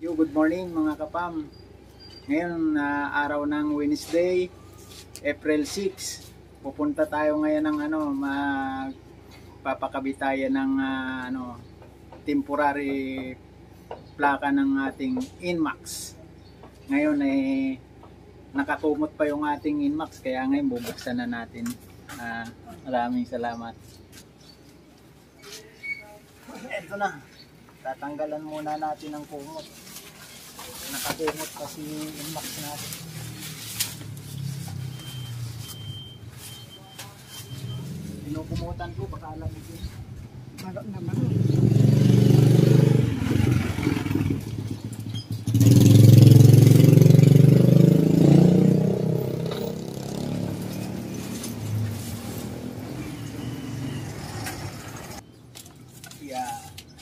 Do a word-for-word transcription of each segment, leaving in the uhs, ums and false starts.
Yo, good morning mga kapam. Ngayon na uh, araw ng Wednesday, April six. Pupunta tayo ngayon ng ano, magpapakabit tayo ng uh, ano, temporary plaka ng ating Inmax. Ngayon ay eh, nakakumot pa yung ating Inmax, kaya ngayon bubuksan na natin. Uh, maraming salamat. Ito na. Tatanggalan muna natin ang kumot. Nakakumot kasi Inmax natin. Pinukumutan ko, baka alam mo din. Baka naman. Yeah.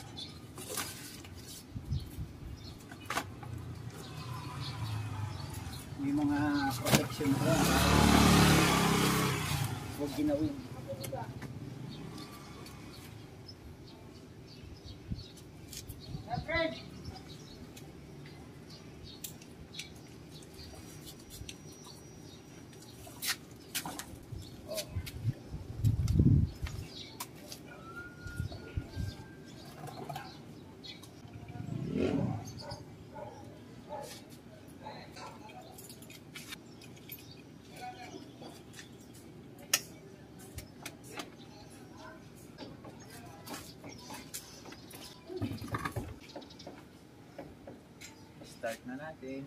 May mga protection ko. Huwag ginawin. Start na natin.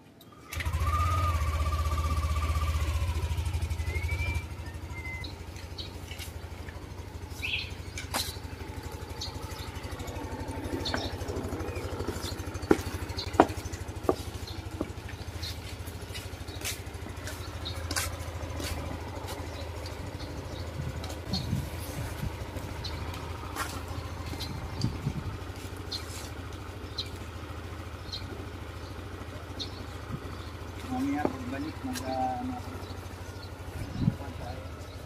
Mamaya pagbalik mag-ano tayo.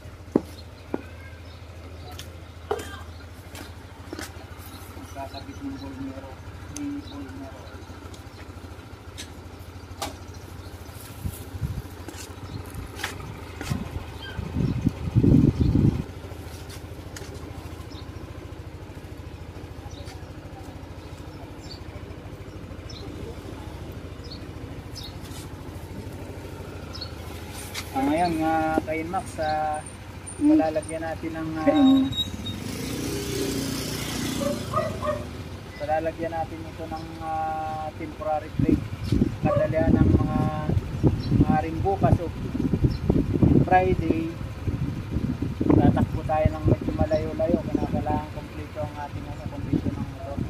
Magkakabit ng bolmero. Yung bolmero. Ah, ngayon nga uh, kay Inmax, uh, malalagyan natin ng uh, malalagyan natin ito ng uh, temporary plate. Kadalian ng mga maaaring bukas o Friday tatakbo tayo ng medyo malayo-layo, kailangan kompleto ang ating uh, kondisyon ng motor.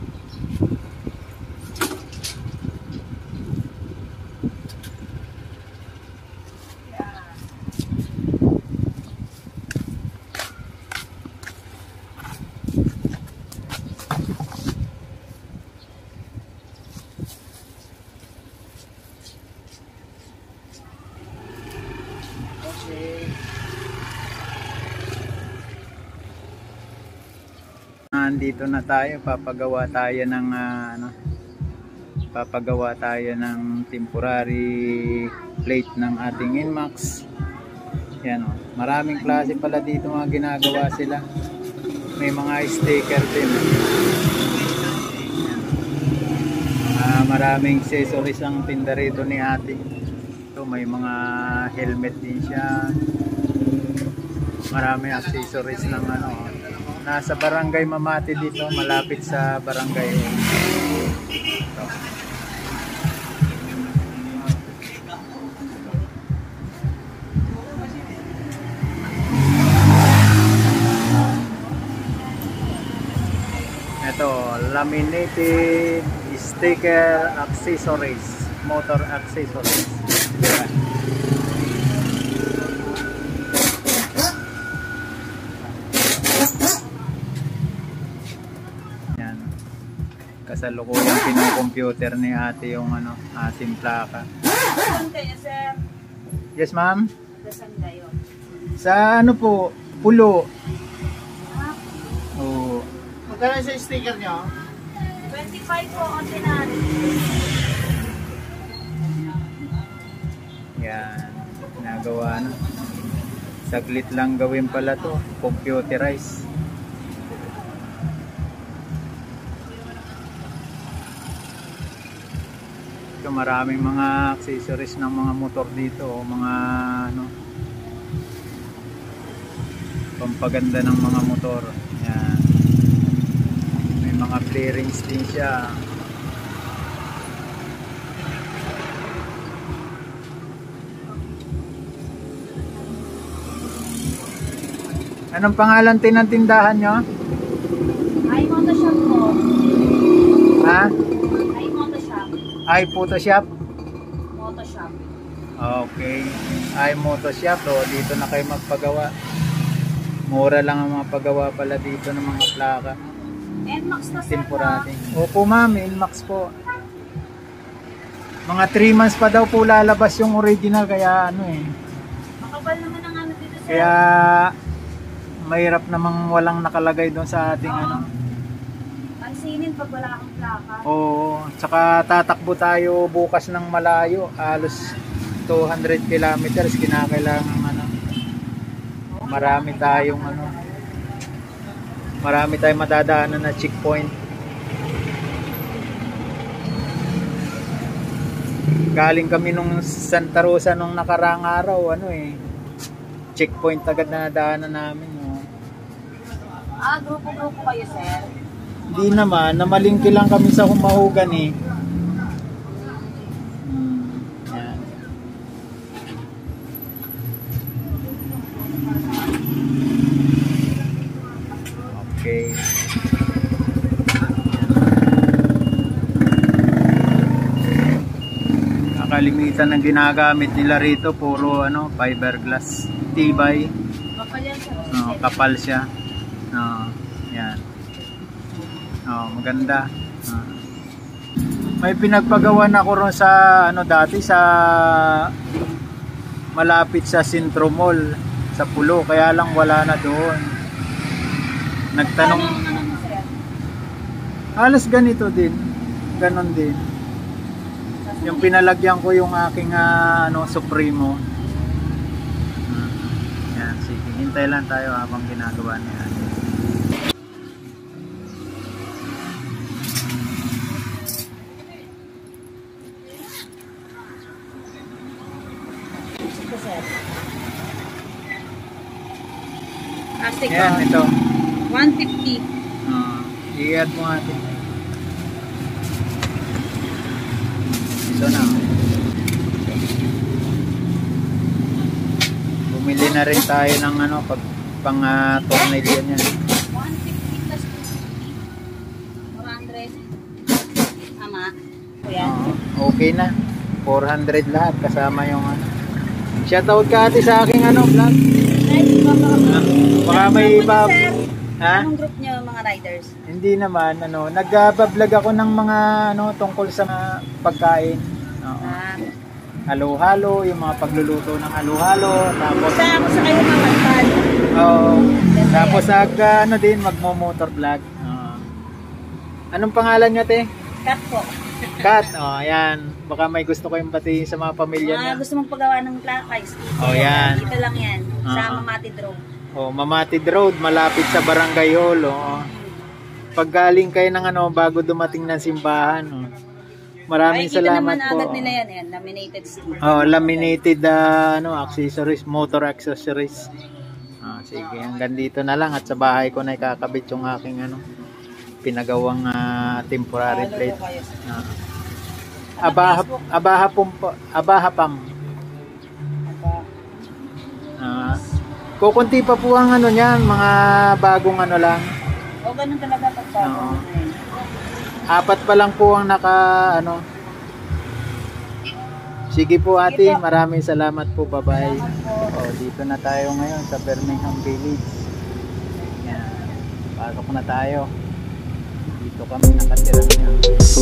Nandito na tayo, papagawa tayo ng uh, ano, papagawa tayo ng temporary plate ng ating Inmax. Yan oh. Maraming klase pala dito mga ginagawa sila. May mga sticker din. Uh, maraming accessories ang tinda rito ni ate. Ito may mga helmet din siya. Maraming accessories ng ano. Nasa Barangay Mamati dito, malapit sa barangay. Ito. Ito, laminated sticker accessories, motor accessories. Kasalukuyang pino-computer ni ate yung ano, ating plaka. Saan kayo, sir? Yes, ma'am? Saan kayo? Sa ano po, Pulo. Ah, Oo. Magkano sa sticker nyo? twenty-five po ordinary. Yan, ginagawa na. Saglit lang gawin pala to, computerized. So, maraming mga accessories ng mga motor dito, o mga ano, pampaganda ng mga motor. Yan. May mga clearings din siya. Anong pangalan tinantindahan nyo? Ay, Motoshop po. Ha? Ay, Motoshop. Ay, Photoshop? Motoshop. Okay. Ay, Motoshop. So, dito na kayo magpagawa. Mura lang ang mga pagawa pala dito ng mga plaka. N MAX na sir. Temporary. Opo ma'am, Inmax po. Mga three months pa daw po lalabas yung original, kaya ano eh. Makabal naman ang ano dito sir. Kaya mahirap namang walang nakalagay doon sa ating Oo. ano. Pansinin pag wala kang plaka. Oo, tsaka tatakbo tayo bukas ng malayo, halos two hundred kilometers, kinakailangan ano. Marami tayong ano. Marami tayong madadaanan na checkpoint. Galing kami nung Santa Rosa nung nakaraang araw, ano eh. Checkpoint agad na nadaanan namin. Oh. Ah, grupo-grupo kayo sir. Hindi naman, namalingki lang kami sa Humahugan eh. Hmm, yan. Okay. Nakalimitan ng ginagamit nila rito, puro ano, fiberglass, tibay. Kapal yan sir. Oh, kapal siya. Oh, yan. Oh, maganda. Oh. May pinagpagawan ako ron sa ano dati sa malapit sa Sentro Mall sa Pulo, kaya lang wala na doon. Nagtanong, Paano ang ano mo sir? halos ganito din. Ganon din. Yung pinalagyan ko yung aking uh, ano Supremo. Hmm. Yan, sige. Hintay lang tayo habang ginagawa niya. Ito sir. Plastic Yan, bag. ito. one fifty. Uh, i-add mo natin. Ito na. Bumili na rin tayo ng ano pag pang uh, tornilyo niya. one fifty plus two fifty. four hundred. Tama. Kuya. Uh, okay na. four hundred lahat kasama yung ano. Shoutout ka ate sa aking ano vlog. Ay, baka Uh, baka may iba. sir. Ha? Anong group niyo mga riders? Hindi naman ano, nag-vlog ako ng mga ano tungkol sa mga pagkain. Oo. Ah, Halo-halo, yung mga pagluluto ng halo-halo, tapos isa ako sa kayo mamatpad. oh, tapos nag ano din magmo-motor vlog. Oo. Anong pangalan niya, te? Cut po. Kat. Oh, ayan. Baka may gusto kayong pati sa mga pamilya niya. Ah, gusto mong paggawa ng plakais. Oh, yan. Dito lang yan. Sa Ah. Mamatid Road. Oh, Mamatid Road, malapit sa Barangay Hall. Oh. Pag galing kayo ng ano bago dumating ng simbahan. Oh. Maraming Ay, kita salamat naman po. agad nila yan. yan. Laminated steel. Oh, laminated uh, ano, accessories, motor accessories. Ah, sige, hanggang dito na lang at sa bahay ko na ikakabit yung aking ano, pinagawang uh, temporary Follow plate. ko kayo. Ah. Ano, Abaha, Facebook? abaha pum, abaha pam. Aba. Ah, kukunti pa po ang ano niyan, mga bagong ano lang. O, ganun talaga pagbago. Oo. Apat pa lang po ang naka ano. Sige po ate, Sige po. maraming salamat po. Bye-bye. Salamat po. Oh, dito na tayo ngayon sa Birmingham Village. Yan. Pasok na tayo. Dito kami nakatira ngayon.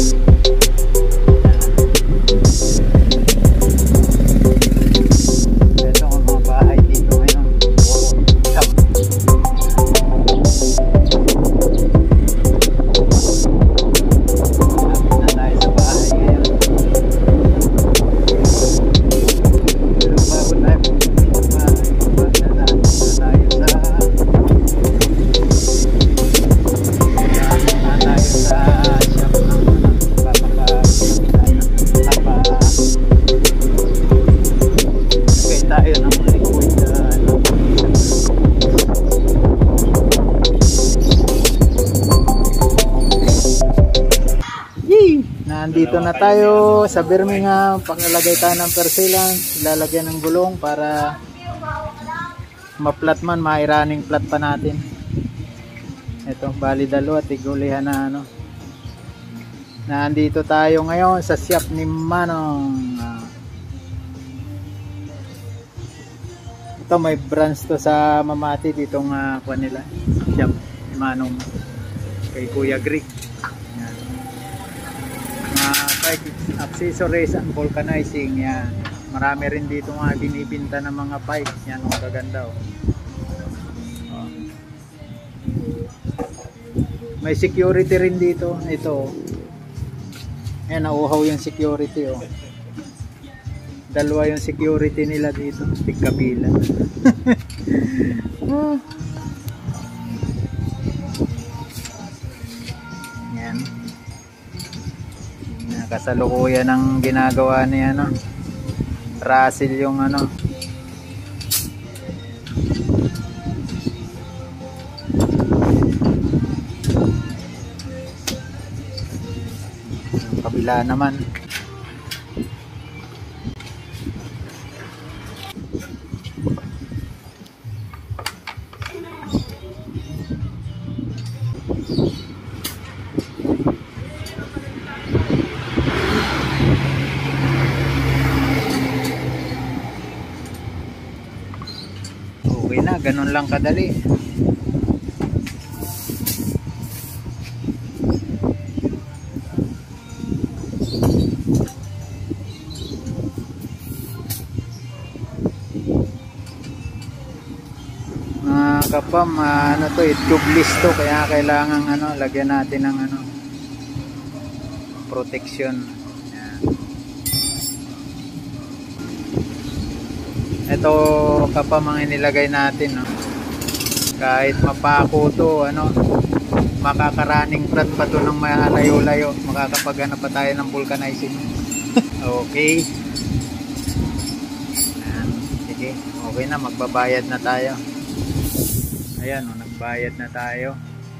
Ito ang mga bahay dito ngayon. Wow. nandito na tayo sa Birmingham. Pakalagay tayo ng persilan, ilalagyan ng gulong para ma-flat man, ma-running flat pa natin. Ito, bali dalawa, tigulihan na ano. Nandito tayo ngayon sa shop ni Manong. Ito, may branch to sa Mamati ditong uh, kuha nila. Shop ni Manong kay Kuya Greg. Yan. Mga bike accessories and vulcanizing. Yan. Marami rin dito mga binibinta ng mga bike. Yan, ang gaganda oh. Oh. May security rin dito. Ito. Ayan, nauuhaw yung security oh. Dalawa yung security nila dito. Tigkabila. Yan. Kasalukuyan ang ginagawa niya no. Russell yung ano. Kabila naman. Okay na, ganun lang kadali. Mga kapam, uh, ano to, tubeless to, kaya kailangan ano, lagyan natin ng ano, protection. Yan. Ito kapam ang inilagay natin, no? Kahit mapako to, ano, makakaraning flat pa to ng malayo-layo, makakapagana pa tayo ng vulcanizing. Okay. Yan. Sige, okay na, magbabayad na tayo. Ayan, oh, nagbayad na tayo.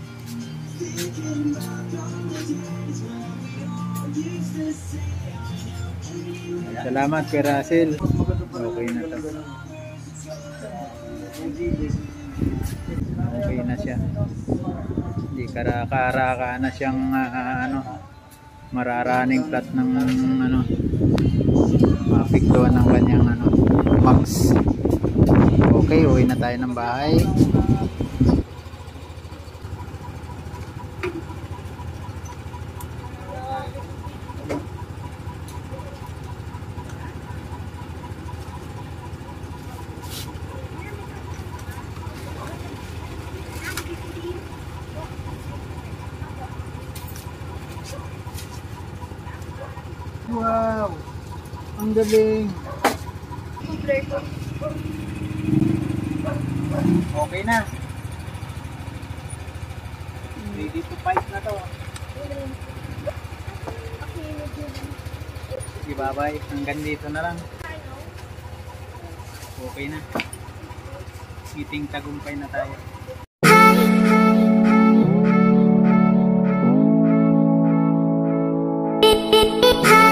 Salamat kay Russell. Okay na to. Okay na siya. Hindi karaka-araka na siyang uh, ano, mararaning flat ng ano, mapiktuan ng kanyang ano, mags. Okay, uwi na tayo ng bahay. Wow! Ang galing! Okay na. Ready to fight na to. Sige, bye-bye. Hanggang dito na lang. Okay na. Meeting tagumpay na tayo. Hi.